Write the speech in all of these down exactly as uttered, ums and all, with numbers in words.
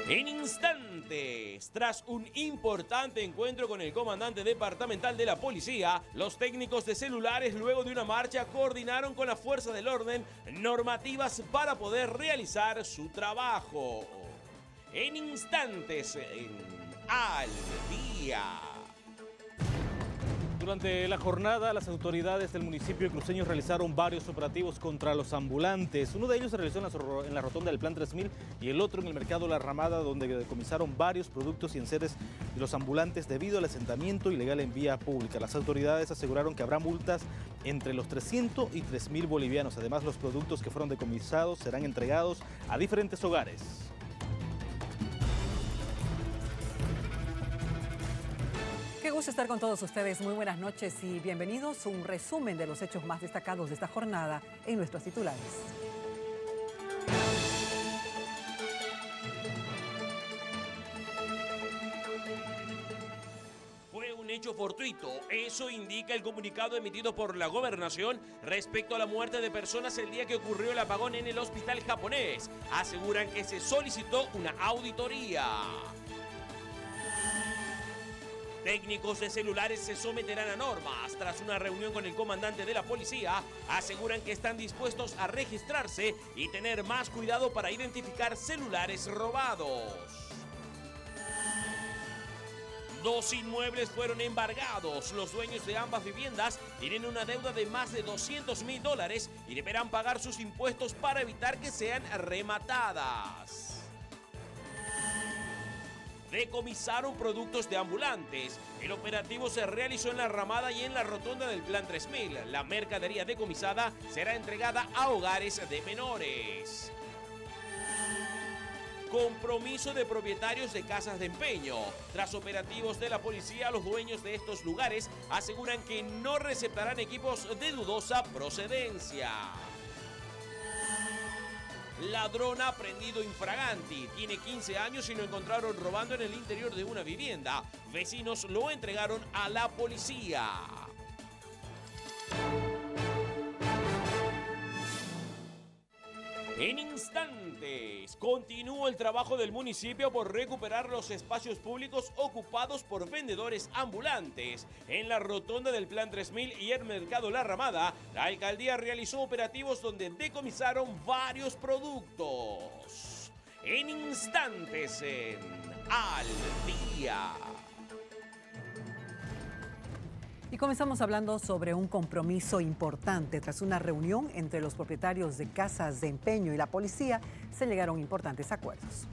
En instantes, tras un importante encuentro con el comandante departamental de la policía, los técnicos de celulares luego de una marcha coordinaron con la fuerza del orden normativas para poder realizar su trabajo. En instantes, en Al Día. Durante la jornada, las autoridades del municipio de Cruceños realizaron varios operativos contra los ambulantes. Uno de ellos se realizó en la, en la rotonda del Plan tres mil y el otro en el mercado La Ramada, donde decomisaron varios productos y enseres de los ambulantes debido al asentamiento ilegal en vía pública. Las autoridades aseguraron que habrá multas entre los trescientos y tres mil bolivianos. Además, los productos que fueron decomisados serán entregados a diferentes hogares. Qué gusto estar con todos ustedes. Muy buenas noches y bienvenidos a un resumen de los hechos más destacados de esta jornada en nuestros titulares. Fue un hecho fortuito, eso indica el comunicado emitido por la gobernación respecto a la muerte de personas el día que ocurrió el apagón en el hospital japonés. Aseguran que se solicitó una auditoría. Técnicos de celulares se someterán a normas. Tras una reunión con el comandante de la policía, aseguran que están dispuestos a registrarse y tener más cuidado para identificar celulares robados. Dos inmuebles fueron embargados. Los dueños de ambas viviendas tienen una deuda de más de doscientos mil dólares y deberán pagar sus impuestos para evitar que sean rematadas. Decomisaron productos de ambulantes. El operativo se realizó en La Ramada y en la rotonda del Plan tres mil. La mercadería decomisada será entregada a hogares de menores. Compromiso de propietarios de casas de empeño. Tras operativos de la policía, los dueños de estos lugares aseguran que no receptarán equipos de dudosa procedencia. Ladrón aprendido infraganti. Tiene quince años y lo encontraron robando en el interior de una vivienda. Vecinos lo entregaron a la policía. En instantes, continúa el trabajo del municipio por recuperar los espacios públicos ocupados por vendedores ambulantes. En la rotonda del Plan tres mil y el mercado La Ramada, la alcaldía realizó operativos donde decomisaron varios productos. En instantes, en Al Día. Y comenzamos hablando sobre un compromiso importante. Tras una reunión entre los propietarios de casas de empeño y la policía, se llegaron importantes acuerdos.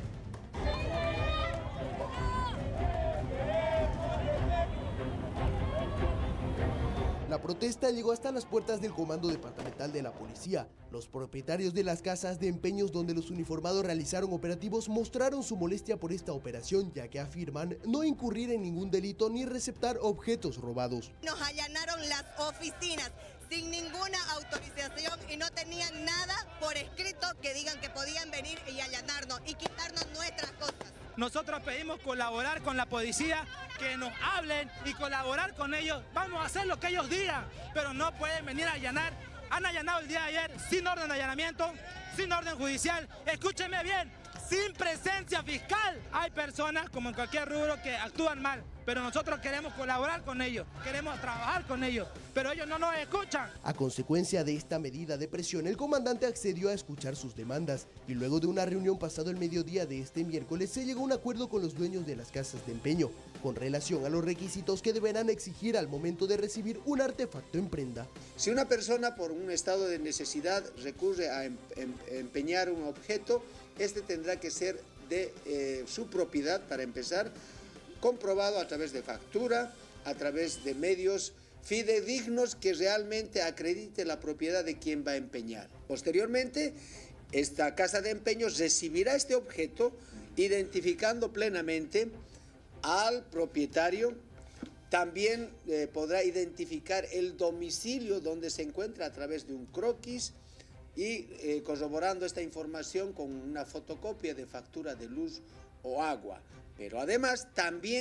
La protesta llegó hasta las puertas del Comando Departamental de la Policía. Los propietarios de las casas de empeños donde los uniformados realizaron operativos mostraron su molestia por esta operación, ya que afirman no incurrir en ningún delito ni receptar objetos robados. Nos allanaron las oficinas sin ninguna autorización y no tenían nada por escrito que digan que podían venir y allanarnos y quitarnos nuestras cosas. Nosotros pedimos colaborar con la policía, que nos hablen y colaborar con ellos. Vamos a hacer lo que ellos digan, pero no pueden venir a allanar. Han allanado el día de ayer sin orden de allanamiento, sin orden judicial. Escúchenme bien, sin presencia fiscal. Hay personas, como en cualquier rubro, que actúan mal, pero nosotros queremos colaborar con ellos, queremos trabajar con ellos, pero ellos no nos escuchan. A consecuencia de esta medida de presión, el comandante accedió a escuchar sus demandas y luego de una reunión pasado el mediodía de este miércoles se llegó a un acuerdo con los dueños de las casas de empeño con relación a los requisitos que deberán exigir al momento de recibir un artefacto en prenda. Si una persona por un estado de necesidad recurre a empeñar un objeto, este tendrá que ser de eh, su propiedad para empezar, comprobado a través de factura, a través de medios fidedignos que realmente acredite la propiedad de quien va a empeñar. Posteriormente, esta casa de empeños recibirá este objeto identificando plenamente al propietario. También eh, podrá identificar el domicilio donde se encuentra a través de un croquis y eh, corroborando esta información con una fotocopia de factura de luz o agua. Pero además también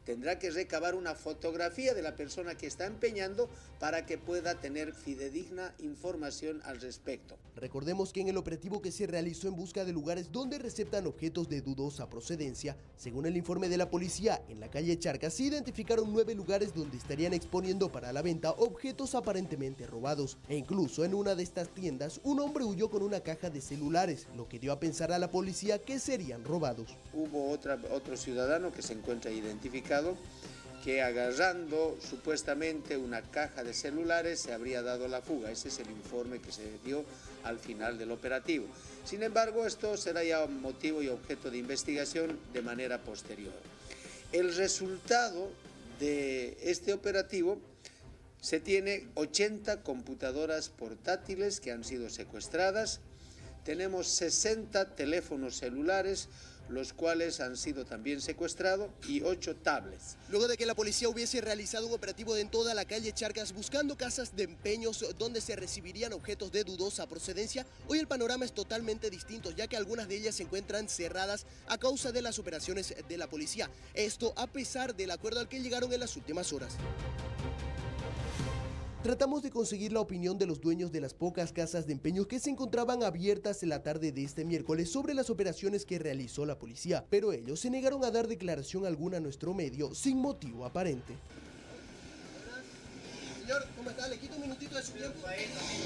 tendrá que recabar una fotografía de la persona que está empeñando para que pueda tener fidedigna información al respecto. Recordemos que en el operativo que se realizó en busca de lugares donde receptan objetos de dudosa procedencia, según el informe de la policía, en la calle Charcas se identificaron nueve lugares donde estarían exponiendo para la venta objetos aparentemente robados. E incluso en una de estas tiendas, un hombre huyó con una caja de celulares, lo que dio a pensar a la policía que serían robados. Hubo otra, otro ciudadano que se encuentra identificado que agarrando supuestamente una caja de celulares se habría dado la fuga. Ese es el informe que se dio al final del operativo. Sin embargo, esto será ya motivo y objeto de investigación de manera posterior. El resultado de este operativo se tiene ochenta computadoras portátiles que han sido secuestradas, tenemos sesenta teléfonos celulares, los cuales han sido también secuestrados, y ocho tablets. Luego de que la policía hubiese realizado un operativo en toda la calle Charcas buscando casas de empeños donde se recibirían objetos de dudosa procedencia, hoy el panorama es totalmente distinto, ya que algunas de ellas se encuentran cerradas a causa de las operaciones de la policía. Esto a pesar del acuerdo al que llegaron en las últimas horas. Tratamos de conseguir la opinión de los dueños de las pocas casas de empeño que se encontraban abiertas en la tarde de este miércoles sobre las operaciones que realizó la policía, pero ellos se negaron a dar declaración alguna a nuestro medio sin motivo aparente. Señor, ¿cómo está? Le quito un minutito de su tiempo. Gracias.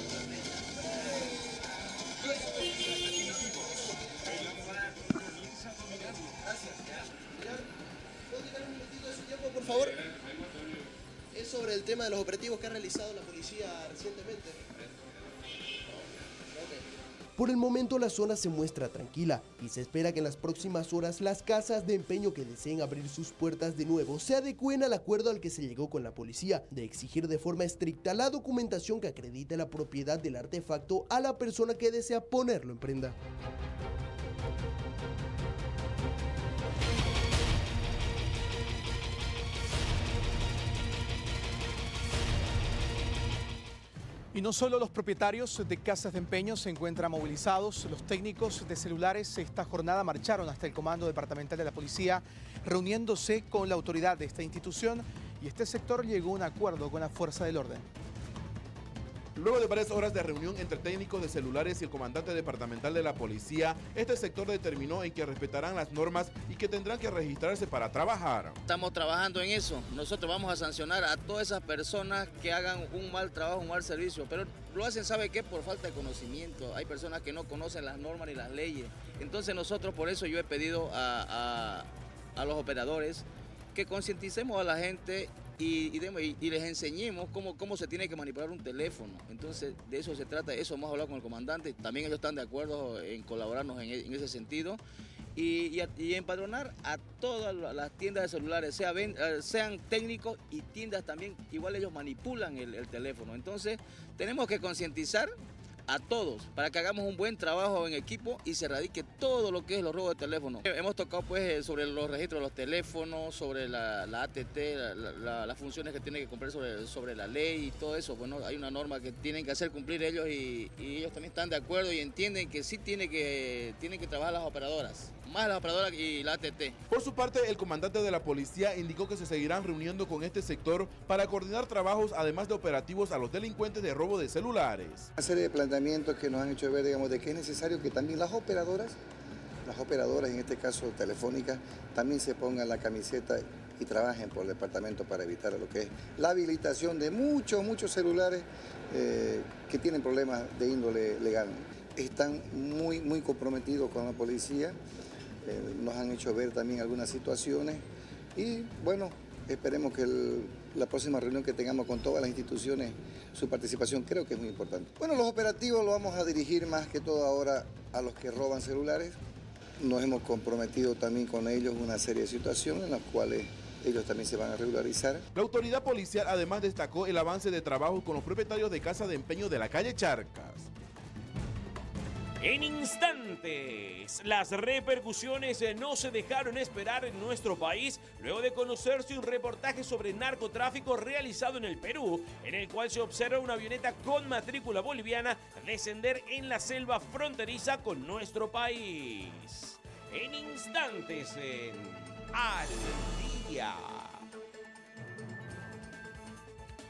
Señor, ¿puedo quitar un minutito de su tiempo, por favor? Es sobre el tema de los operativos que ha realizado la policía recientemente. Por el momento la zona se muestra tranquila y se espera que en las próximas horas las casas de empeño que deseen abrir sus puertas de nuevo se adecúen al acuerdo al que se llegó con la policía de exigir de forma estricta la documentación que acredite la propiedad del artefacto a la persona que desea ponerlo en prenda. Y no solo los propietarios de casas de empeño se encuentran movilizados, los técnicos de celulares esta jornada marcharon hasta el Comando Departamental de la Policía, reuniéndose con la autoridad de esta institución, y este sector llegó a un acuerdo con la fuerza del orden. Luego de varias horas de reunión entre técnicos de celulares y el comandante departamental de la policía, este sector determinó en que respetarán las normas y que tendrán que registrarse para trabajar. Estamos trabajando en eso. Nosotros vamos a sancionar a todas esas personas que hagan un mal trabajo, un mal servicio, pero lo hacen, ¿sabe qué? Por falta de conocimiento. Hay personas que no conocen las normas ni las leyes. Entonces nosotros, por eso yo he pedido a, a, a los operadores que concienticemos a la gente Y, y, y les enseñemos cómo, cómo se tiene que manipular un teléfono. Entonces, de eso se trata, eso hemos hablado con el comandante, también ellos están de acuerdo en colaborarnos en, en ese sentido, y, y, a, y empadronar a todas las tiendas de celulares, sea, ven, sean técnicos y tiendas también, igual ellos manipulan el, el teléfono. Entonces, tenemos que concientizar a todos para que hagamos un buen trabajo en equipo y se erradique todo lo que es los robos de teléfono. Hemos tocado pues sobre los registros de los teléfonos, sobre la, la A T T, la, la, las funciones que tienen que cumplir sobre, sobre la ley y todo eso. Bueno, hay una norma que tienen que hacer cumplir ellos y, y ellos también están de acuerdo y entienden que sí tiene que, tienen que trabajar las operadoras, más las operadoras y la A T T. Por su parte, el comandante de la policía indicó que se seguirán reuniendo con este sector para coordinar trabajos, además de operativos a los delincuentes de robo de celulares. Una serie de planteamientos que nos han hecho ver, digamos, de que es necesario que también las operadoras, las operadoras, en este caso telefónicas, también se pongan la camiseta y trabajen por el departamento para evitar lo que es la habilitación de muchos, muchos celulares eh, que tienen problemas de índole legal. Están muy, muy comprometidos con la policía, eh, nos han hecho ver también algunas situaciones y, bueno, esperemos que el, la próxima reunión que tengamos con todas las instituciones, su participación creo que es muy importante. Bueno, los operativos los vamos a dirigir más que todo ahora a los que roban celulares. Nos hemos comprometido también con ellos una serie de situaciones en las cuales ellos también se van a regularizar. La autoridad policial además destacó el avance de trabajo con los propietarios de casas de empeño de la calle Charcas. En instantes, las repercusiones no se dejaron esperar en nuestro país luego de conocerse un reportaje sobre narcotráfico realizado en el Perú, en el cual se observa una avioneta con matrícula boliviana descender en la selva fronteriza con nuestro país. En instantes, en Al Día.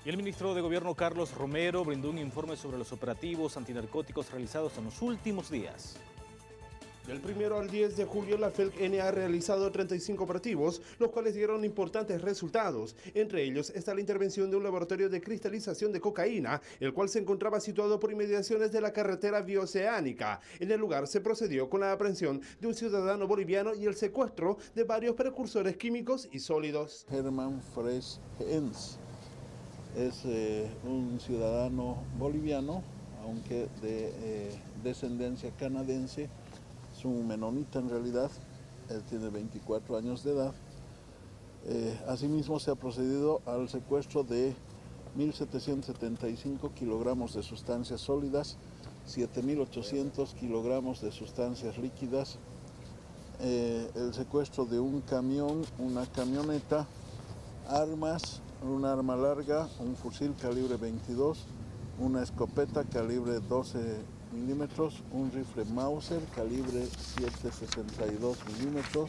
Y el ministro de Gobierno Carlos Romero brindó un informe sobre los operativos antinarcóticos realizados en los últimos días. Del primero al diez de julio, la FELC-N ha realizado treinta y cinco operativos, los cuales dieron importantes resultados. Entre ellos está la intervención de un laboratorio de cristalización de cocaína, el cual se encontraba situado por inmediaciones de la carretera bioceánica. En el lugar se procedió con la aprehensión de un ciudadano boliviano y el secuestro de varios precursores químicos y sólidos. Herman Fresh Hens es eh, un ciudadano boliviano, aunque de eh, descendencia canadiense. Es un menonita en realidad, él tiene veinticuatro años de edad. Eh, asimismo se ha procedido al secuestro de mil setecientos setenta y cinco kilogramos de sustancias sólidas, siete mil ochocientos kilogramos de sustancias líquidas, eh, el secuestro de un camión, una camioneta, armas, un arma larga, un fusil calibre veintidós, una escopeta calibre doce milímetros, un rifle Mauser calibre siete sesenta y dos milímetros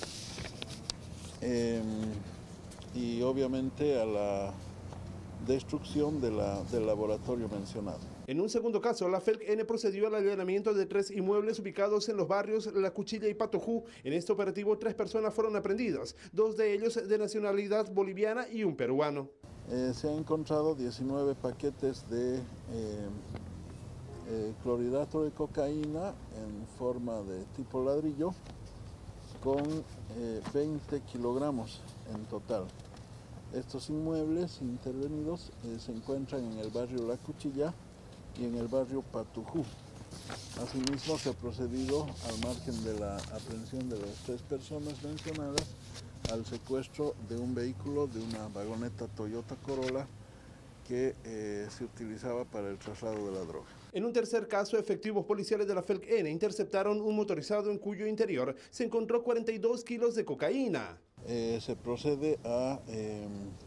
eh, y obviamente a la destrucción de la, del laboratorio mencionado. En un segundo caso, la FELC-N procedió al allanamiento de tres inmuebles ubicados en los barrios La Cuchilla y Patojú. En este operativo, tres personas fueron aprendidas, dos de ellos de nacionalidad boliviana y un peruano. Eh, se han encontrado diecinueve paquetes de eh, eh, clorhidrato de cocaína en forma de tipo ladrillo con eh, veinte kilogramos en total. Estos inmuebles intervenidos eh, se encuentran en el barrio La Cuchilla y en el barrio Patujú. Asimismo, se ha procedido, al margen de la aprehensión de las tres personas mencionadas, al secuestro de un vehículo, de una vagoneta Toyota Corolla que eh, se utilizaba para el traslado de la droga. En un tercer caso, efectivos policiales de la FELC-N interceptaron un motorizado en cuyo interior se encontró cuarenta y dos kilos de cocaína. Eh, se procede a eh,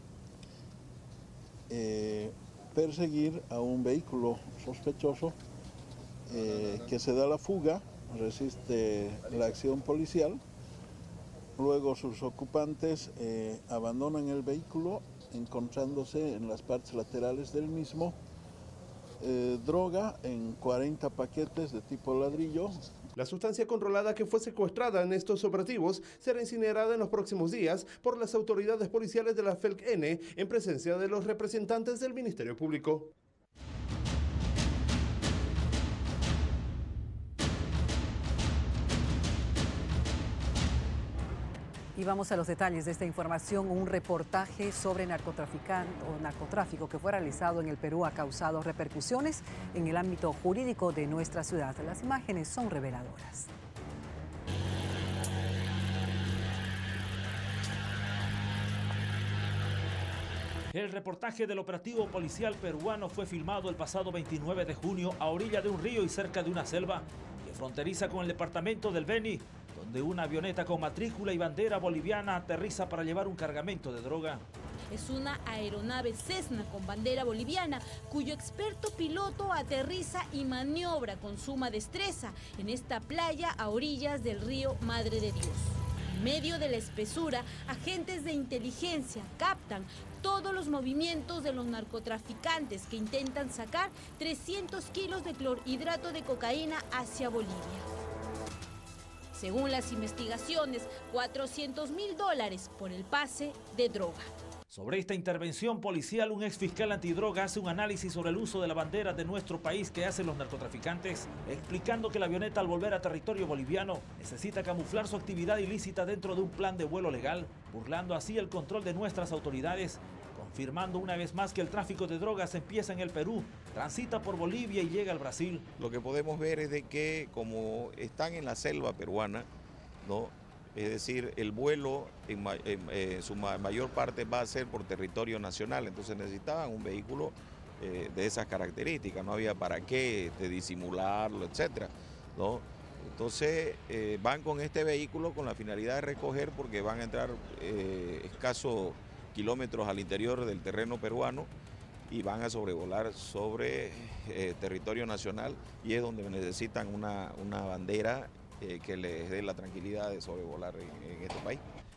eh, perseguir a un vehículo sospechoso eh, que se da la fuga, resiste la acción policial. Luego sus ocupantes eh, abandonan el vehículo, encontrándose en las partes laterales del mismo eh, droga en cuarenta paquetes de tipo ladrillo. La sustancia controlada que fue secuestrada en estos operativos será incinerada en los próximos días por las autoridades policiales de la FELC-N en presencia de los representantes del Ministerio Público. Y vamos a los detalles de esta información. Un reportaje sobre narcotraficante o narcotráfico que fue realizado en el Perú ha causado repercusiones en el ámbito jurídico de nuestra ciudad. Las imágenes son reveladoras. El reportaje del operativo policial peruano fue filmado el pasado veintinueve de junio a orilla de un río y cerca de una selva que fronteriza con el departamento del Beni, donde una avioneta con matrícula y bandera boliviana aterriza para llevar un cargamento de droga. Es una aeronave Cessna con bandera boliviana, cuyo experto piloto aterriza y maniobra con suma destreza en esta playa a orillas del río Madre de Dios. En medio de la espesura, agentes de inteligencia captan todos los movimientos de los narcotraficantes que intentan sacar trescientos kilos de clorhidrato de cocaína hacia Bolivia. Según las investigaciones, cuatrocientos mil dólares por el pase de droga. Sobre esta intervención policial, un ex fiscal antidroga hace un análisis sobre el uso de la bandera de nuestro país que hacen los narcotraficantes, explicando que la avioneta al volver a territorio boliviano necesita camuflar su actividad ilícita dentro de un plan de vuelo legal, burlando así el control de nuestras autoridades, confirmando una vez más que el tráfico de drogas empieza en el Perú, transita por Bolivia y llega al Brasil. Lo que podemos ver es de que como están en la selva peruana, ¿no? Es decir, el vuelo en, ma en eh, su ma mayor parte va a ser por territorio nacional, entonces necesitaban un vehículo eh, de esas características, no había para qué de disimularlo, etcétera, ¿no? Entonces eh, van con este vehículo con la finalidad de recoger porque van a entrar eh, escasos kilómetros al interior del terreno peruano y van a sobrevolar sobre eh, territorio nacional y es donde necesitan una, una bandera Eh, que les dé la tranquilidad de sobrevolar en, en este país.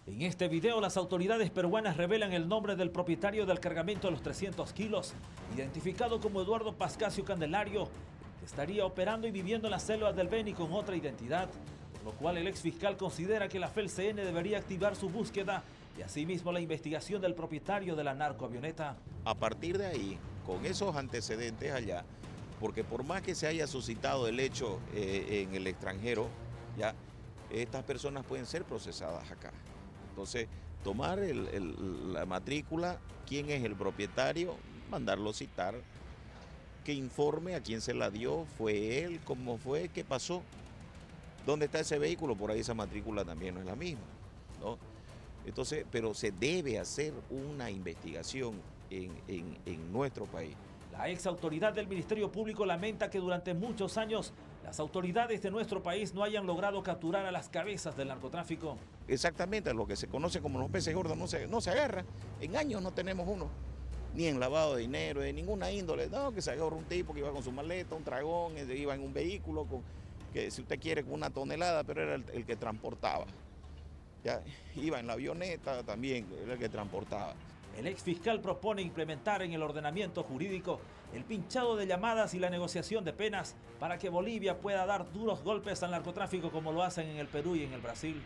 En este video, las autoridades peruanas revelan el nombre del propietario del cargamento de los trescientos kilos, identificado como Eduardo Pascasio Candelario, que estaría operando y viviendo en las selvas del Beni con otra identidad, por lo cual el ex fiscal considera que la F E L C N debería activar su búsqueda y asimismo la investigación del propietario de la narcoavioneta. A partir de ahí, con esos antecedentes allá, porque por más que se haya suscitado el hecho eh, en el extranjero, ya estas personas pueden ser procesadas acá. Entonces, tomar el, el, la matrícula, quién es el propietario, mandarlo citar, que informe a quién se la dio, fue él, cómo fue, qué pasó, dónde está ese vehículo, por ahí esa matrícula también no es la misma, ¿no? Entonces, pero se debe hacer una investigación en, en, en nuestro país. La ex autoridad del Ministerio Público lamenta que durante muchos años las autoridades de nuestro país no hayan logrado capturar a las cabezas del narcotráfico. Exactamente, lo que se conoce como los peces gordos no se, no se agarra. En años no tenemos uno, ni en lavado de dinero, de ninguna índole. No, que se agarra un tipo que iba con su maleta, un dragón, iba en un vehículo, con, que si usted quiere con una tonelada, pero era el, el que transportaba. Ya, iba en la avioneta también, era el que transportaba. El ex fiscal propone implementar en el ordenamiento jurídico el pinchado de llamadas y la negociación de penas para que Bolivia pueda dar duros golpes al narcotráfico como lo hacen en el Perú y en el Brasil.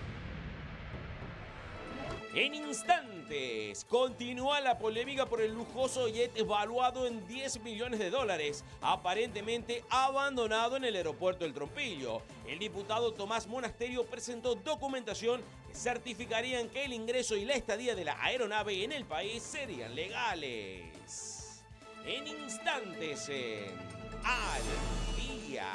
En instantes, continúa la polémica por el lujoso jet evaluado en diez millones de dólares, aparentemente abandonado en el aeropuerto del Trompillo. El diputado Tomás Monasterio presentó documentación que certificarían que el ingreso y la estadía de la aeronave en el país serían legales. En instantes, en Al Día.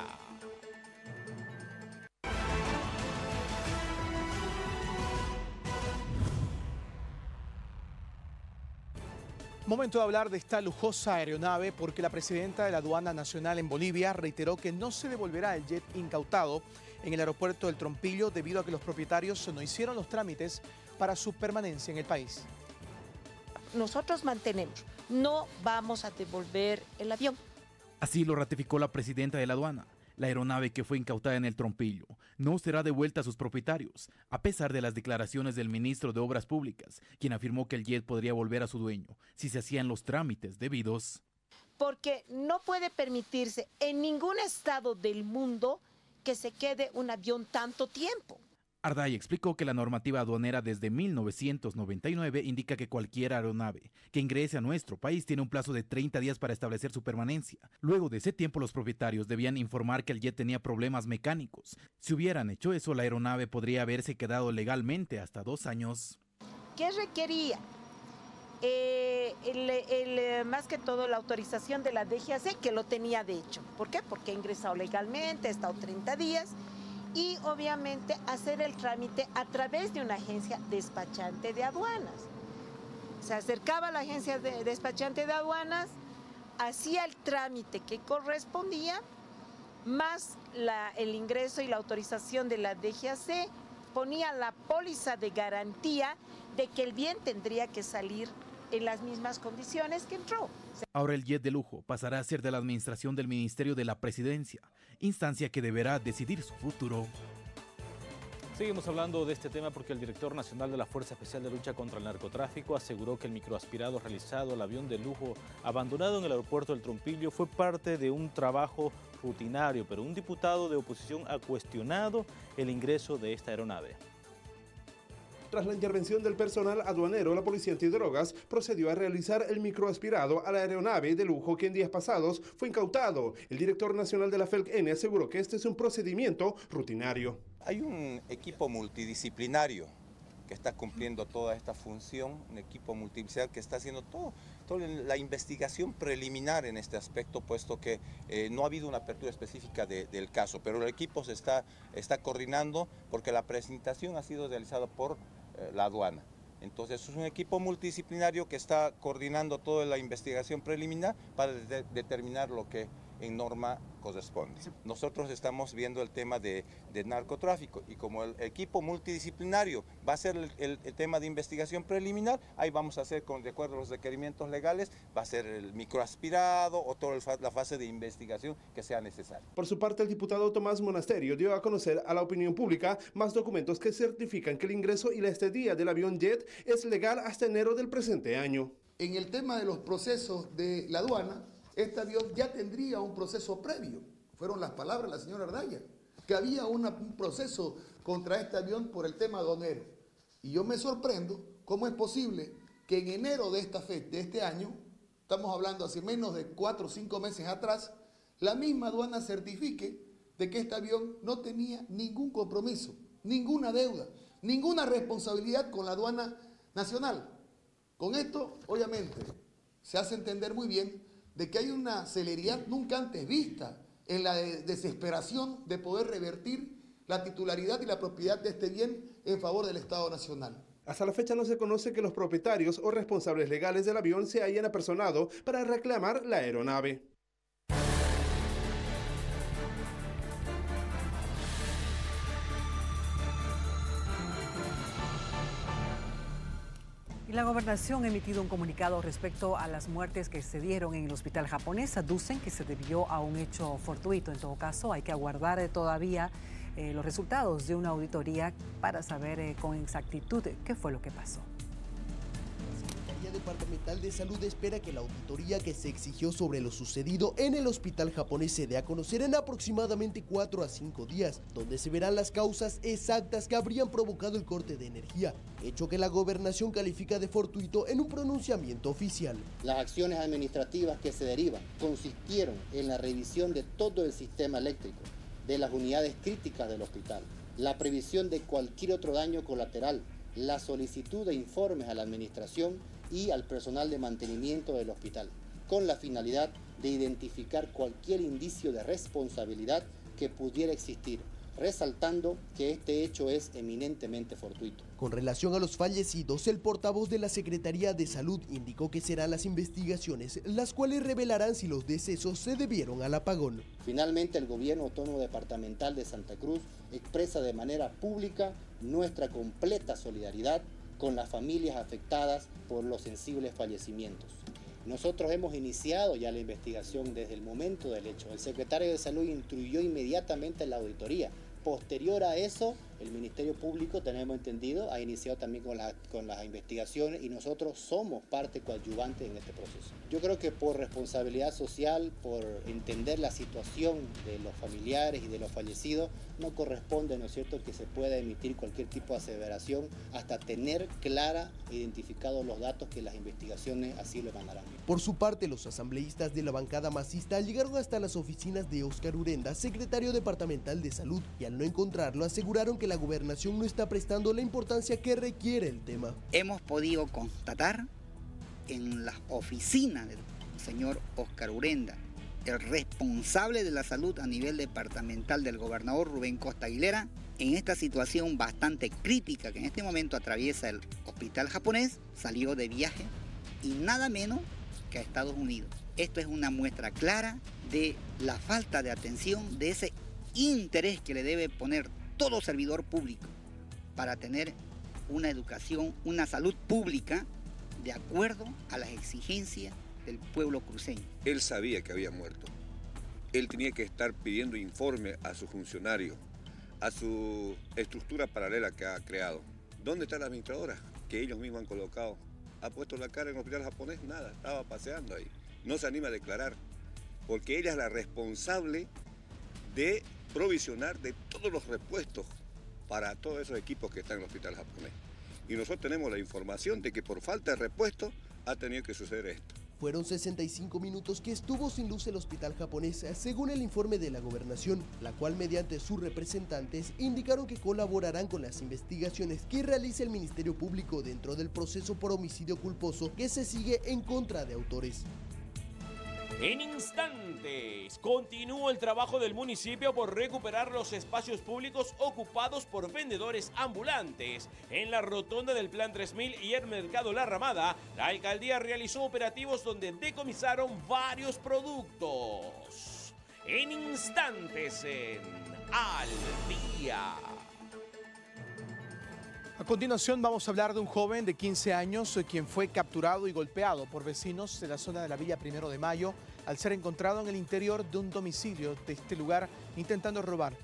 Momento de hablar de esta lujosa aeronave porque la presidenta de la Aduana Nacional en Bolivia reiteró que no se devolverá el jet incautado en el aeropuerto del Trompillo debido a que los propietarios no hicieron los trámites para su permanencia en el país. Nosotros mantenemos, no vamos a devolver el avión. Así lo ratificó la presidenta de la aduana. La aeronave que fue incautada en el Trompillo no será devuelta a sus propietarios, a pesar de las declaraciones del ministro de Obras Públicas, quien afirmó que el jet podría volver a su dueño si se hacían los trámites debidos. Porque no puede permitirse en ningún estado del mundo que se quede un avión tanto tiempo. Arday explicó que la normativa aduanera desde mil novecientos noventa y nueve indica que cualquier aeronave que ingrese a nuestro país tiene un plazo de treinta días para establecer su permanencia. Luego de ese tiempo, los propietarios debían informar que el jet tenía problemas mecánicos. Si hubieran hecho eso, la aeronave podría haberse quedado legalmente hasta dos años. ¿Qué requería? Eh, el, el, más que todo la autorización de la D G A C, que lo tenía de hecho. ¿Por qué? Porque ha ingresado legalmente, ha estado treinta días. Y obviamente hacer el trámite a través de una agencia despachante de aduanas. Se acercaba a la agencia de despachante de aduanas, hacía el trámite que correspondía, más la, el ingreso y la autorización de la D G A C, ponía la póliza de garantía de que el bien tendría que salir en las mismas condiciones que entró. Ahora el jet de lujo pasará a ser de la administración del Ministerio de la Presidencia, instancia que deberá decidir su futuro. Seguimos hablando de este tema porque el director nacional de la Fuerza Especial de Lucha contra el Narcotráfico aseguró que el microaspirado realizado al avión de lujo abandonado en el aeropuerto del Trompillo fue parte de un trabajo rutinario, pero un diputado de oposición ha cuestionado el ingreso de esta aeronave. Tras la intervención del personal aduanero, la Policía Antidrogas procedió a realizar el microaspirado a la aeronave de lujo que en días pasados fue incautado. El director nacional de la F E L C N aseguró que este es un procedimiento rutinario. Hay un equipo multidisciplinario que está cumpliendo toda esta función, un equipo multidisciplinario que está haciendo todo, toda la investigación preliminar en este aspecto, puesto que eh, no ha habido una apertura específica de, del caso, pero el equipo se está, está coordinando porque la presentación ha sido realizada por la aduana. Entonces es un equipo multidisciplinario que está coordinando toda la investigación preliminar para de determinar lo que en norma corresponde. Nosotros estamos viendo el tema de, de narcotráfico y como el equipo multidisciplinario va a ser el, el, el tema de investigación preliminar, ahí vamos a hacer, con de acuerdo a los requerimientos legales, va a ser el microaspirado o toda la fase de investigación que sea necesaria. Por su parte, el diputado Tomás Monasterio dio a conocer a la opinión pública más documentos que certifican que el ingreso y la estadía del avión jet es legal hasta enero del presente año. En el tema de los procesos de la aduana, este avión ya tendría un proceso previo. Fueron las palabras de la señora Ardaya, que había una, un proceso contra este avión por el tema aduanero. Y yo me sorprendo cómo es posible que en enero de esta fecha, de este año, estamos hablando hace menos de cuatro o cinco meses atrás, la misma aduana certifique de que este avión no tenía ningún compromiso, ninguna deuda, ninguna responsabilidad con la aduana nacional. Con esto, obviamente, se hace entender muy bien de que hay una celeridad nunca antes vista en la de desesperación de poder revertir la titularidad y la propiedad de este bien en favor del Estado Nacional. Hasta la fecha no se conoce que los propietarios o responsables legales del avión se hayan apersonado para reclamar la aeronave. La gobernación ha emitido un comunicado respecto a las muertes que se dieron en el hospital japonés. Aducen que se debió a un hecho fortuito. En todo caso, hay que aguardar todavía eh, los resultados de una auditoría para saber eh, con exactitud qué fue lo que pasó. La Secretaría Departamental de Salud espera que la auditoría que se exigió sobre lo sucedido en el hospital japonés se dé a conocer en aproximadamente cuatro a cinco días, donde se verán las causas exactas que habrían provocado el corte de energía, hecho que la gobernación califica de fortuito en un pronunciamiento oficial. Las acciones administrativas que se derivan consistieron en la revisión de todo el sistema eléctrico, de las unidades críticas del hospital, la previsión de cualquier otro daño colateral, la solicitud de informes a la administración y al personal de mantenimiento del hospital, con la finalidad de identificar cualquier indicio de responsabilidad que pudiera existir, resaltando que este hecho es eminentemente fortuito. Con relación a los fallecidos, el portavoz de la Secretaría de Salud indicó que serán las investigaciones las cuales revelarán si los decesos se debieron al apagón. Finalmente, el Gobierno Autónomo Departamental de Santa Cruz expresa de manera pública nuestra completa solidaridad con las familias afectadas por los sensibles fallecimientos. Nosotros hemos iniciado ya la investigación desde el momento del hecho. El secretario de Salud instruyó inmediatamente la auditoría. Posterior a eso, el Ministerio Público, tenemos entendido, ha iniciado también con, la, con las investigaciones y nosotros somos parte coadyuvante en este proceso. Yo creo que por responsabilidad social, por entender la situación de los familiares y de los fallecidos, no corresponde, ¿no es cierto?, que se pueda emitir cualquier tipo de aseveración hasta tener clara identificados los datos que las investigaciones así lo mandarán. Por su parte, los asambleístas de la bancada masista llegaron hasta las oficinas de Óscar Urenda, secretario departamental de Salud, y al no encontrarlo aseguraron que la gobernación no está prestando la importancia que requiere el tema. Hemos podido constatar en las oficinas del señor Óscar Urenda, el responsable de la salud a nivel departamental del gobernador Rubén Costa Aguilera, en esta situación bastante crítica que en este momento atraviesa el hospital japonés, salió de viaje y nada menos que a Estados Unidos. Esto es una muestra clara de la falta de atención, de ese interés que le debe poner todo servidor público para tener una educación, una salud pública de acuerdo a las exigencias del pueblo cruceño. Él sabía que había muerto. Él tenía que estar pidiendo informe a su funcionario, a su estructura paralela que ha creado. ¿Dónde está la administradora? Que ellos mismos han colocado. ¿Ha puesto la cara en el hospital japonés? Nada, estaba paseando ahí. No se anima a declarar, porque ella es la responsable de provisionar de todos los repuestos para todos esos equipos que están en el hospital japonés. Y nosotros tenemos la información de que por falta de repuestos ha tenido que suceder esto. Fueron sesenta y cinco minutos que estuvo sin luz el hospital japonés, según el informe de la gobernación, la cual mediante sus representantes indicaron que colaborarán con las investigaciones que realice el Ministerio Público dentro del proceso por homicidio culposo que se sigue en contra de autores. En instantes, continúa el trabajo del municipio por recuperar los espacios públicos ocupados por vendedores ambulantes. En la rotonda del Plan tres mil y el Mercado La Ramada, la alcaldía realizó operativos donde decomisaron varios productos. en instantes en Al Día. A continuación vamos a hablar de un joven de quince años quien fue capturado y golpeado por vecinos de la zona de la Villa Primero de Mayo al ser encontrado en el interior de un domicilio de este lugar intentando robar.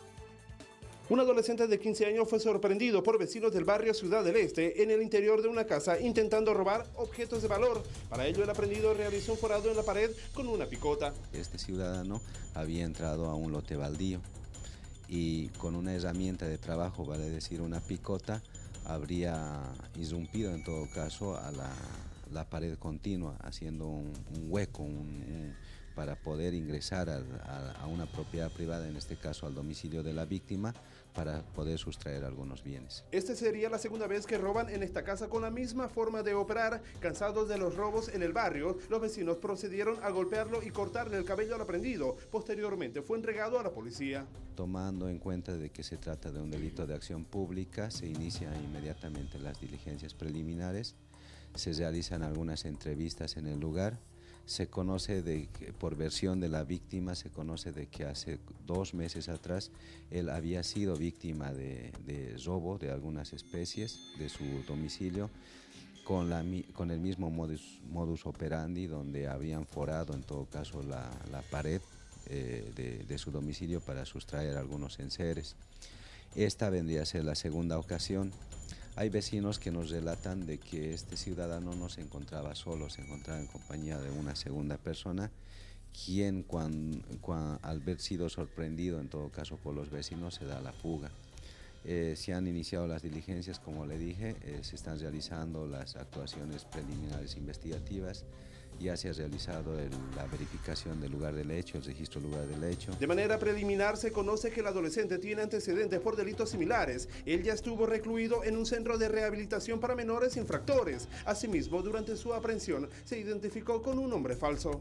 Un adolescente de quince años fue sorprendido por vecinos del barrio Ciudad del Este en el interior de una casa intentando robar objetos de valor. Para ello el aprendido realizó un forado en la pared con una picota. Este ciudadano había entrado a un lote baldío y con una herramienta de trabajo, vale decir una picota, habría irrumpido en todo caso a la, la pared continua, haciendo un, un hueco un, un, para poder ingresar a, a, a una propiedad privada, en este caso al domicilio de la víctima, para poder sustraer algunos bienes. Esta sería la segunda vez que roban en esta casa con la misma forma de operar. Cansados de los robos en el barrio, los vecinos procedieron a golpearlo y cortarle el cabello al aprendido. Posteriormente fue entregado a la policía. Tomando en cuenta de que se trata de un delito de acción pública, se inician inmediatamente las diligencias preliminares, se realizan algunas entrevistas en el lugar. Se conoce de que, por versión de la víctima, se conoce de que hace dos meses atrás él había sido víctima de, de robo de algunas especies de su domicilio con, la, con el mismo modus, modus operandi, donde habían forado en todo caso la, la pared eh, de, de su domicilio para sustraer algunos enseres. Esta vendría a ser la segunda ocasión. Hay vecinos que nos relatan de que este ciudadano no se encontraba solo, se encontraba en compañía de una segunda persona, quien cuando, cuando, al haber sido sorprendido en todo caso por los vecinos se da la fuga. Eh, se han iniciado las diligencias, como le dije, eh, se están realizando las actuaciones preliminares investigativas. Ya se ha realizado el, la verificación del lugar del hecho, el registro del lugar del hecho. De manera preliminar se conoce que el adolescente tiene antecedentes por delitos similares. Él ya estuvo recluido en un centro de rehabilitación para menores infractores. Asimismo, durante su aprehensión se identificó con un nombre falso.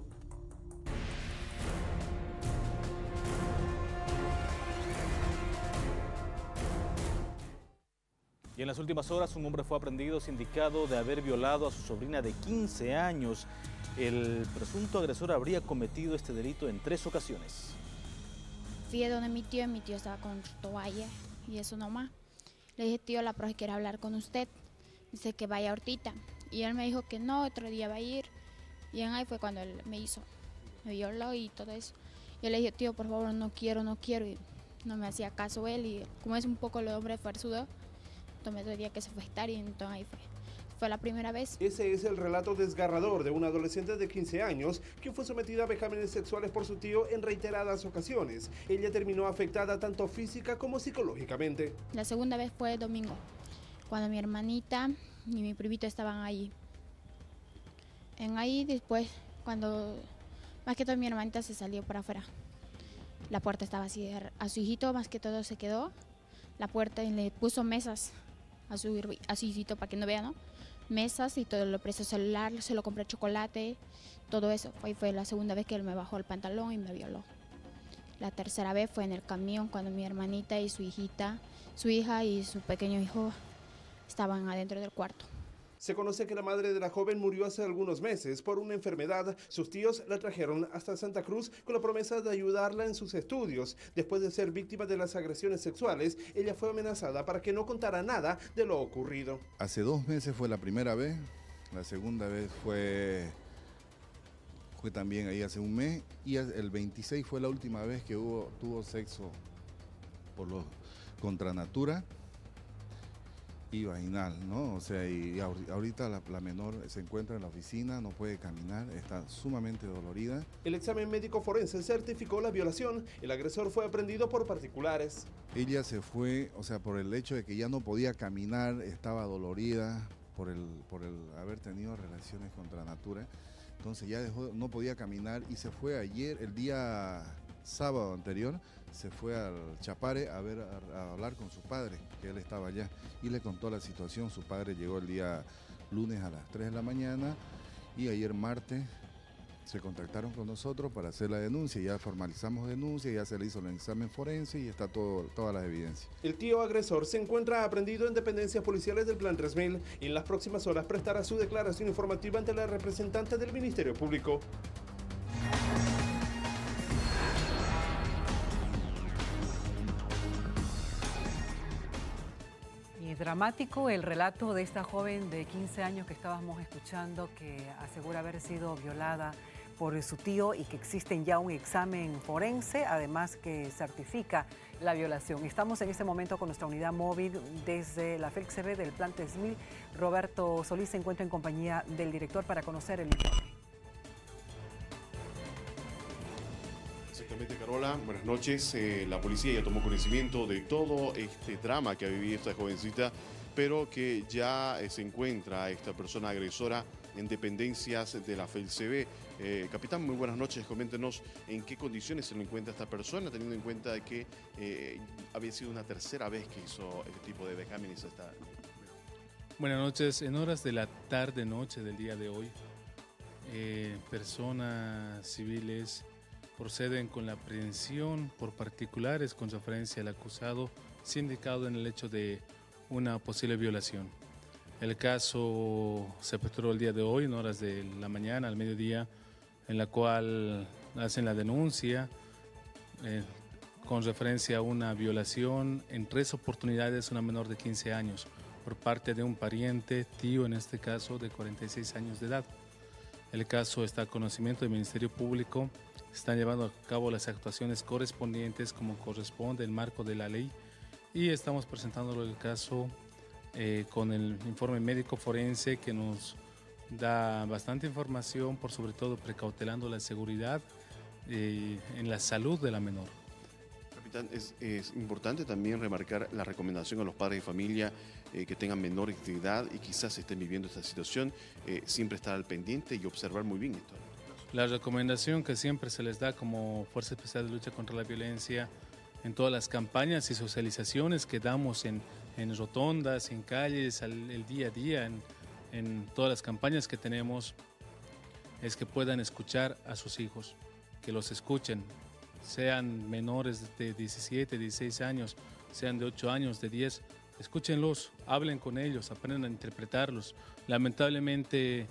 Y en las últimas horas un hombre fue aprehendido sindicado de haber violado a su sobrina de quince años. El presunto agresor habría cometido este delito en tres ocasiones. Fui a donde mi tío y mi tío estaba con su toalla y eso nomás. Le dije, tío, la profe quiere hablar con usted. Dice que vaya ahorita. Y él me dijo que no, otro día va a ir. Y en ahí fue cuando él me hizo, me violó y todo eso. Yo le dije, tío, por favor, no quiero, no quiero. Y no me hacía caso él. Y como es un poco el hombre fuerzudo, tomé todo día que se fue a estar y entonces ahí fue. Fue la primera vez. Ese es el relato desgarrador de una adolescente de quince años que fue sometida a vejámenes sexuales por su tío en reiteradas ocasiones. Ella terminó afectada tanto física como psicológicamente. La segunda vez fue el domingo, cuando mi hermanita y mi primito estaban ahí. En ahí después, cuando más que todo mi hermanita se salió para afuera. La puerta estaba así, a su hijito más que todo se quedó la puerta y le puso mesas a su, a su hijito para que no vea, ¿no? Mesas y todo, le prestó celular, se lo compré chocolate, todo eso. Fue, fue la segunda vez que él me bajó el pantalón y me violó. La tercera vez fue en el camión cuando mi hermanita y su hijita, su hija y su pequeño hijo estaban adentro del cuarto. Se conoce que la madre de la joven murió hace algunos meses por una enfermedad. Sus tíos la trajeron hasta Santa Cruz con la promesa de ayudarla en sus estudios. Después de ser víctima de las agresiones sexuales, ella fue amenazada para que no contara nada de lo ocurrido. Hace dos meses fue la primera vez, la segunda vez fue, fue también ahí hace un mes y el veintiséis fue la última vez que hubo, tuvo sexo por los contra natura y vaginal, ¿no? O sea, y ahorita la, la menor se encuentra en la oficina, no puede caminar, está sumamente dolorida. El examen médico forense certificó la violación. El agresor fue aprehendido por particulares. Ella se fue, o sea, por el hecho de que ya no podía caminar, estaba dolorida por el, por el haber tenido relaciones contra natura. Entonces ya dejó, no podía caminar y se fue ayer, el día sábado anterior, se fue al Chapare a ver a, a hablar con su padre, que él estaba allá, y le contó la situación. Su padre llegó el día lunes a las tres de la mañana y ayer martes se contactaron con nosotros para hacer la denuncia. Ya formalizamos denuncia, ya se le hizo el examen forense y está todo, todas las evidencias. El tío agresor se encuentra aprehendido en dependencias policiales del Plan tres mil y en las próximas horas prestará su declaración informativa ante la representante del Ministerio Público. Y dramático el relato de esta joven de quince años que estábamos escuchando, que asegura haber sido violada por su tío y que existen ya un examen forense, además que certifica la violación. Estamos en este momento con nuestra unidad móvil desde la FELCSB del Plan tres mil. Roberto Solís se encuentra en compañía del director para conocer el informe. Exactamente, Carola. Buenas noches. Eh, la policía ya tomó conocimiento de todo este drama que ha vivido esta jovencita, pero que ya eh, se encuentra esta persona agresora en dependencias de la FELCSB. Eh, capitán, muy buenas noches. Coméntenos en qué condiciones se lo encuentra esta persona, teniendo en cuenta que eh, había sido una tercera vez que hizo este tipo de vejámenes. Esta... Buenas noches. En horas de la tarde-noche del día de hoy, eh, personas civiles proceden con la aprehensión por particulares con referencia al acusado sindicado en el hecho de una posible violación. El caso se aperturó el día de hoy, en horas de la mañana, al mediodía, en la cual hacen la denuncia eh, con referencia a una violación en tres oportunidades a una menor de quince años por parte de un pariente, tío en este caso, de cuarenta y seis años de edad. El caso está a conocimiento del Ministerio Público. Están llevando a cabo las actuaciones correspondientes como corresponde el marco de la ley y estamos presentándolo el caso eh, con el informe médico forense que nos da bastante información, por sobre todo precautelando la seguridad eh, en la salud de la menor. Capitán, es, es importante también remarcar la recomendación a los padres de familia eh, que tengan menores de edad y quizás estén viviendo esta situación, eh, siempre estar al pendiente y observar muy bien esto. La recomendación que siempre se les da como Fuerza Especial de Lucha contra la Violencia en todas las campañas y socializaciones que damos en, en rotondas, en calles, al, el día a día, en, en todas las campañas que tenemos, es que puedan escuchar a sus hijos, que los escuchen, sean menores de diecisiete, dieciséis años, sean de ocho años, de diez, escúchenlos, hablen con ellos, aprendan a interpretarlos. Lamentablemente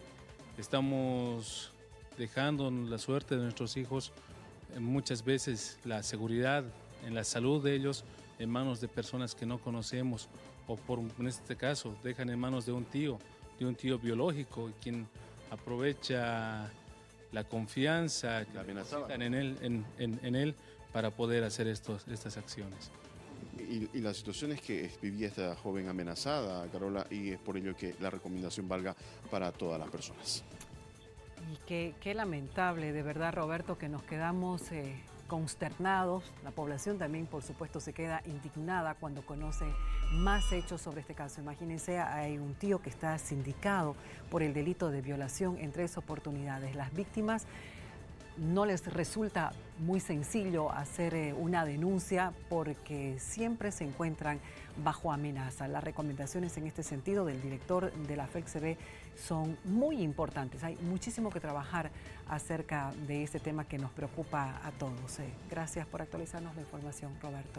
estamos dejando la suerte de nuestros hijos, muchas veces la seguridad en la salud de ellos en manos de personas que no conocemos o por, en este caso dejan en manos de un tío, de un tío biológico, quien aprovecha la confianza que depositan en él, en, en, en él para poder hacer estos, estas acciones. Y, y la situación es que vivía esta joven amenazada, Carola, y es por ello que la recomendación valga para todas las personas. Y qué, qué lamentable, de verdad, Roberto, que nos quedamos eh, consternados. La población también, por supuesto, se queda indignada cuando conoce más hechos sobre este caso. Imagínense, hay un tío que está sindicado por el delito de violación en tres oportunidades. Las víctimas no les resulta muy sencillo hacer eh, una denuncia porque siempre se encuentran bajo amenaza. Las recomendaciones en este sentido del director de la FELCSB son muy importantes. Hay muchísimo que trabajar acerca de este tema que nos preocupa a todos. Eh. Gracias por actualizarnos la información, Roberto.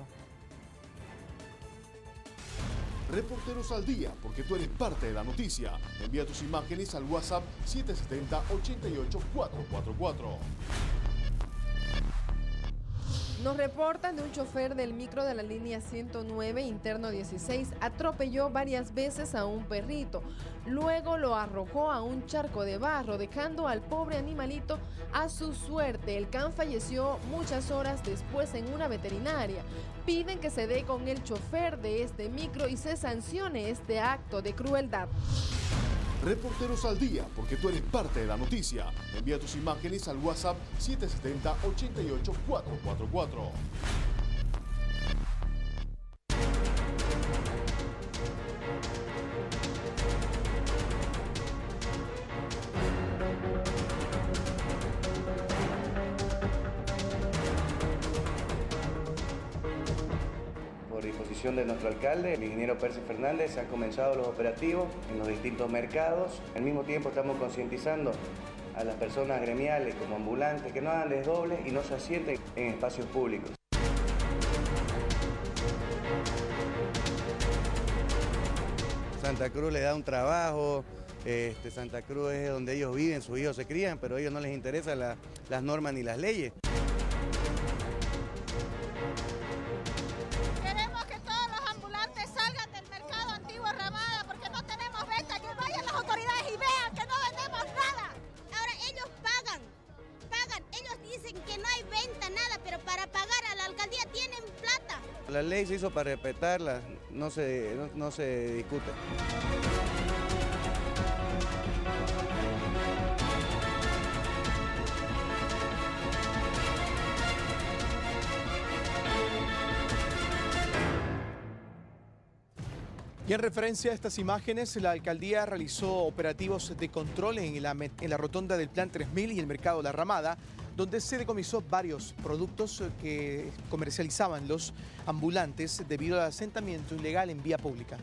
Reporteros al día, porque tú eres parte de la noticia. Envía tus imágenes al WhatsApp siete siete cero, ocho ocho, cuatro cuatro cuatro. Nos reportan de un chofer del micro de la línea ciento nueve, interno dieciséis, atropelló varias veces a un perrito. Luego lo arrojó a un charco de barro, dejando al pobre animalito a su suerte. El can falleció muchas horas después en una veterinaria. Piden que se dé con el chofer de este micro y se sancione este acto de crueldad. Reporteros al día, porque tú eres parte de la noticia. Envía tus imágenes al WhatsApp siete siete cero, ocho ocho, cuatro cuatro cuatro. De nuestro alcalde, el ingeniero Percy Fernández, se han comenzado los operativos en los distintos mercados. Al mismo tiempo estamos concientizando a las personas gremiales como ambulantes que no hagan desdobles y no se asienten en espacios públicos. Santa Cruz le da un trabajo, este, Santa Cruz es donde ellos viven, sus hijos se crían, pero a ellos no les interesan la, las normas ni las leyes. Queremos que todos los ambulantes salgan del mercado antiguo La ley se hizo para respetarla, no se, no, no se discute. Y en referencia a estas imágenes, la alcaldía realizó operativos de control en la, en la rotonda del Plan tres mil y el mercado La Ramada, donde se decomisó varios productos que comercializaban los ambulantes debido al asentamiento ilegal en vía pública.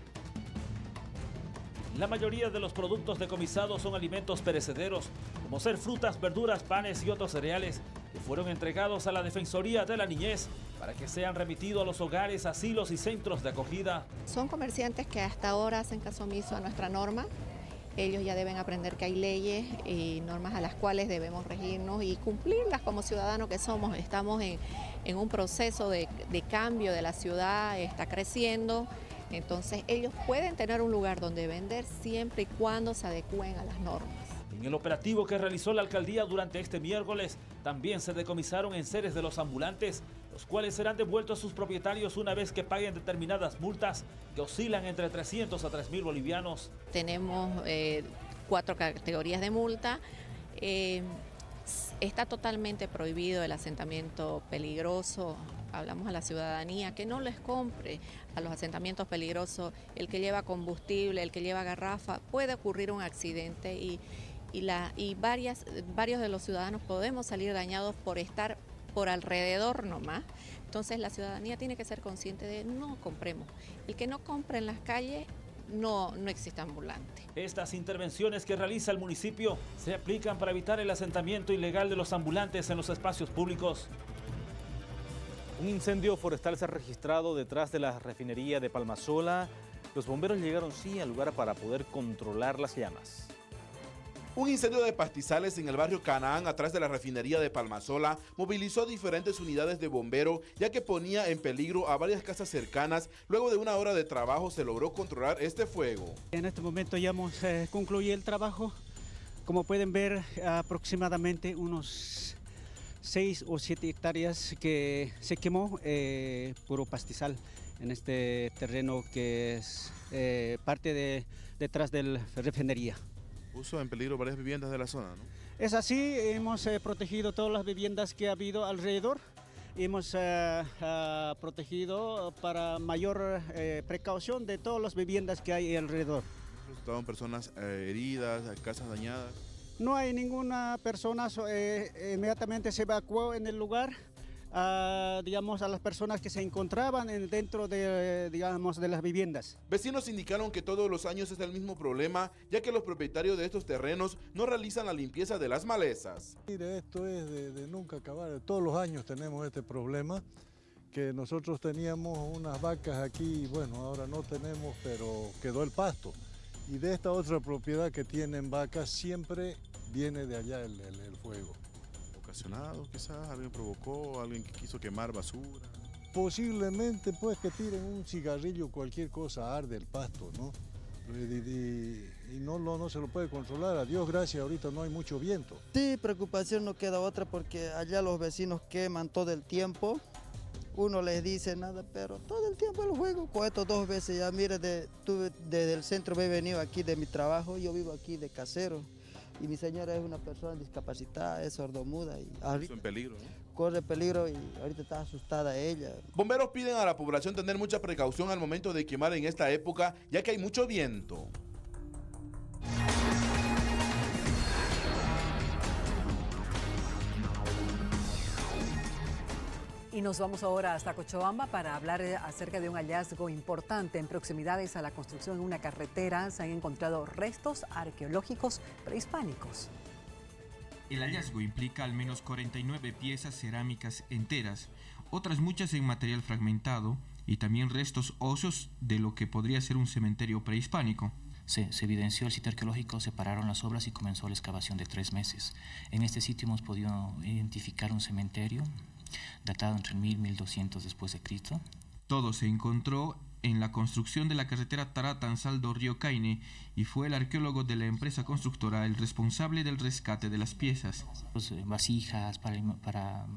La mayoría de los productos decomisados son alimentos perecederos, como ser frutas, verduras, panes y otros cereales, que fueron entregados a la Defensoría de la Niñez para que sean remitidos a los hogares, asilos y centros de acogida. Son comerciantes que hasta ahora hacen caso omiso a nuestra norma. Ellos ya deben aprender que hay leyes y normas a las cuales debemos regirnos y cumplirlas como ciudadanos que somos. Estamos en, en un proceso de, de cambio de la ciudad, está creciendo. Entonces ellos pueden tener un lugar donde vender siempre y cuando se adecúen a las normas. En el operativo que realizó la alcaldía durante este miércoles, también se decomisaron enseres de los ambulantes, los cuales serán devueltos a sus propietarios una vez que paguen determinadas multas que oscilan entre trescientos a tres mil bolivianos. Tenemos eh, cuatro categorías de multa. Eh, está totalmente prohibido el asentamiento peligroso. Hablamos a la ciudadanía que no les compre a los asentamientos peligrosos. El que lleva combustible, el que lleva garrafa, puede ocurrir un accidente y, y, la, y varias, varios de los ciudadanos podemos salir dañados por estar por alrededor nomás. Entonces la ciudadanía tiene que ser consciente de no compremos. El que no compre en las calles no, no existe ambulante. Estas intervenciones que realiza el municipio se aplican para evitar el asentamiento ilegal de los ambulantes en los espacios públicos. Un incendio forestal se ha registrado detrás de la refinería de Palmasola. Los bomberos llegaron sí al lugar para poder controlar las llamas. Un incendio de pastizales en el barrio Canaán, atrás de la refinería de Palmasola, movilizó diferentes unidades de bombero, ya que ponía en peligro a varias casas cercanas. Luego de una hora de trabajo se logró controlar este fuego. En este momento ya hemos eh, concluido el trabajo. Como pueden ver, aproximadamente unos seis o siete hectáreas que se quemó, eh, puro pastizal en este terreno que es eh, parte de detrás de la refinería. Puso en peligro varias viviendas de la zona, ¿no? Es así, hemos eh, protegido todas las viviendas que ha habido alrededor. Hemos eh, eh, protegido para mayor eh, precaución de todas las viviendas que hay alrededor. Estaban personas eh, heridas, casas dañadas. No hay ninguna persona, eh, inmediatamente se evacuó en el lugar, uh, digamos, a las personas que se encontraban en, dentro de, digamos, de las viviendas. Vecinos indicaron que todos los años es el mismo problema, ya que los propietarios de estos terrenos no realizan la limpieza de las malezas. Mire, esto es de, de nunca acabar, todos los años tenemos este problema, que nosotros teníamos unas vacas aquí, bueno, ahora no tenemos, pero quedó el pasto. Y de esta otra propiedad que tienen vacas siempre viene de allá el, el, el fuego. ¿Ocasionado quizás? ¿Alguien provocó? ¿Alguien que quiso quemar basura? Posiblemente pues que tiren un cigarrillo, cualquier cosa, arde el pasto, ¿no? Y, y, y no, no, no se lo puede controlar. A Dios gracias, ahorita no hay mucho viento. Sí, preocupación no queda otra porque allá los vecinos queman todo el tiempo. Uno les dice nada, pero todo el tiempo el juego. Con esto dos veces ya, mire, de, tuve, desde el centro me he venido aquí de mi trabajo, yo vivo aquí de casero. Y mi señora es una persona discapacitada, es sordomuda. Y ahorita, en peligro, ¿no? Corre peligro y ahorita está asustada ella. Bomberos piden a la población tener mucha precaución al momento de quemar en esta época, ya que hay mucho viento. Y nos vamos ahora hasta Cochabamba para hablar acerca de un hallazgo importante. En proximidades a la construcción de una carretera se han encontrado restos arqueológicos prehispánicos. El hallazgo implica al menos cuarenta y nueve piezas cerámicas enteras, otras muchas en material fragmentado y también restos óseos de lo que podría ser un cementerio prehispánico. Se, se evidenció el sitio arqueológico, se pararon las obras y comenzó la excavación de tres meses. En este sitio hemos podido identificar un cementerio datado entre mil y mil doscientos después de Cristo. Todo se encontró en la construcción de la carretera Tarata-Ansaldo-Río Caine y fue el arqueólogo de la empresa constructora el responsable del rescate de las piezas. Pues, vasijas para, para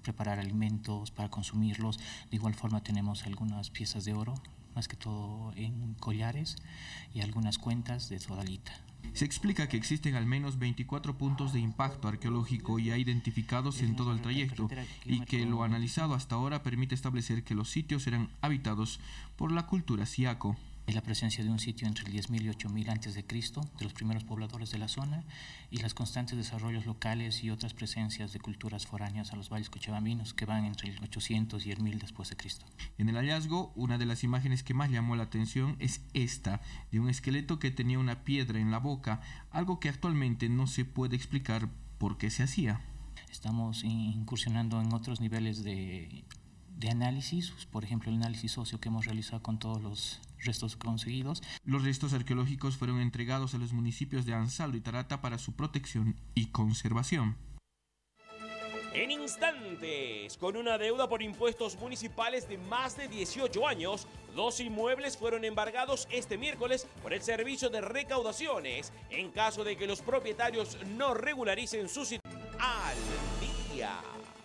preparar alimentos, para consumirlos. De igual forma tenemos algunas piezas de oro, más que todo en collares, y algunas cuentas de sodalita. Se explica que existen al menos veinticuatro puntos de impacto arqueológico ya identificados en todo el trayecto y que lo analizado hasta ahora permite establecer que los sitios eran habitados por la cultura siaco. Es la presencia de un sitio entre el diez mil y ocho mil antes de Cristo, de los primeros pobladores de la zona, y los constantes desarrollos locales y otras presencias de culturas foráneas a los valles cochabambinos que van entre el ochocientos y el mil después de Cristo. En el hallazgo, una de las imágenes que más llamó la atención es esta, de un esqueleto que tenía una piedra en la boca, algo que actualmente no se puede explicar por qué se hacía. Estamos incursionando en otros niveles de, de análisis, por ejemplo el análisis socio que hemos realizado con todos los restos conseguidos. Los restos arqueológicos fueron entregados a los municipios de Ansaldo y Tarata para su protección y conservación. En instantes, con una deuda por impuestos municipales de más de dieciocho años, dos inmuebles fueron embargados este miércoles por el Servicio de Recaudaciones, en caso de que los propietarios no regularicen su situación al día.